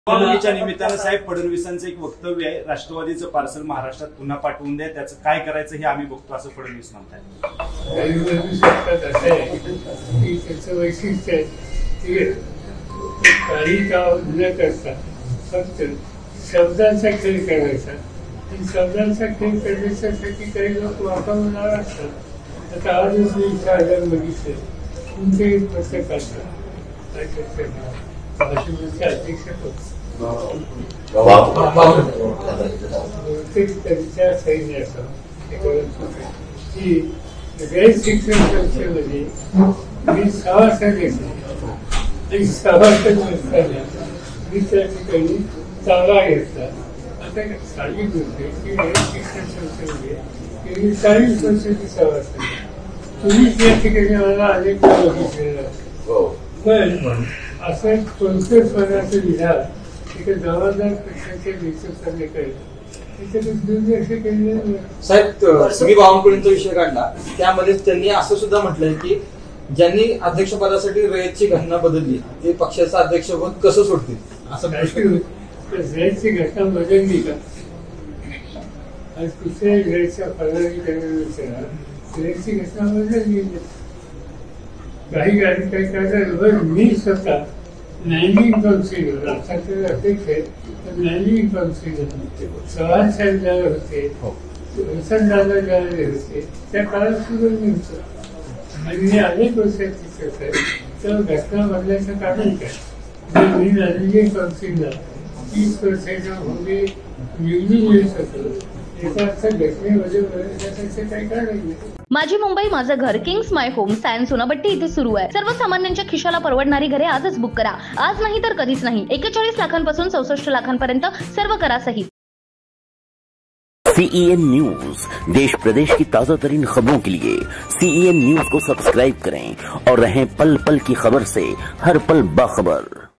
निवडणुकीच्या निमित्तानं साहेब फडणवीसांचं एक वक्तव्य आहे, राष्ट्रवादीचं पार्सल महाराष्ट्रात पुन्हा पाठवून द्या, त्याचं काय करायचं हे आम्ही बघतो असं फडणवीस म्हणतात। वैशिष्ट्य आहे काही काम न करता फक्त शब्दांचा खेळ करायचा आणि शब्दांचा खेळ करण्यासाठी काही लोक वापरणार असतात। आता आजच मी इच्छा बघितले तुमचे पत्रकार भाषणाचे अध्यक्ष त्यांच्या सैन्याचा की गैर शिक्षण संस्थेमध्ये मी सभासद घेतले आणि सभासद नसताना मी त्या ठिकाणी जागा घेतला। आता साधी गोष्ट की गैर शिक्षण संस्थेमध्ये 40 वर्षाची सभासद तुम्हीच या ठिकाणी मला अनेक बघितलेलं पण असं कोणत्या स्वराचं विधान एका जबाबदार पक्षाच्या नेतृत्वाने केलं साहेब, तुम्ही बावनकुळेंचा विषय काढला त्यामध्ये त्यांनी असं सुद्धा म्हटलंय की ज्यांनी अध्यक्षपदासाठी रयतची घटना बदलली ते पक्षाचा अध्यक्षपद कसं सोडतील असं रयतची घटना बदलली का? आज कुठल्याही रयतच्या पदाधिकाऱ्यांना रयतची घटना बदलली काही करतात। मी स्वतः मॅनेजिंग काउन्सिलर अध्यक्ष आहे तर मॅनेजिंग काउन्सिलर चव्हाण साहेब ज्यावेळेला होते दादा ज्यावेळेला होते त्या काळात सुद्धा मी होतो आणि मी अनेक वर्षाची आहे तर घटना बदलायचं कारण काय? मी मॅनेजिंग काउन्सिलर 30 वर्षाच्या पूर्वी निवडून येत होतो याचा अर्थ घटनेमध्ये बदलण्याचं काही कारण नाही। माझी मुंबई माझं घर kings my home science Sonapatti इथे सुरू आहे। सर्वसामान्यांच्या खिशाला परवडणारी घरे आजच बुक करा। आज नाही तर कधीच नाही। 41 लाखांपासून 64 लाखांपर्यंत सर्व करा सहित। CEN न्यूज देश प्रदेश की ताजा तरीन खबरों के लिए CEN न्यूज को सब्सक्राइब करें और रहें पल पल की खबर से हर पल बाखबर।